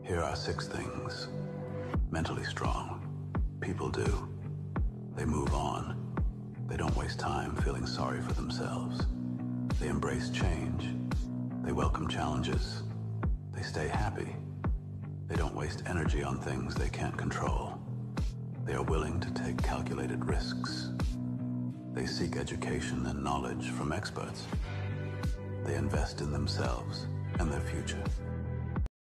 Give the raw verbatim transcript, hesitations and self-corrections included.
Here are six things mentally strong people do. They move on. They don't waste time feeling sorry for themselves. They embrace change. They welcome challenges. They stay happy. They don't waste energy on things they can't control. They are willing to take calculated risks. They seek education and knowledge from experts. They invest in themselves and their future.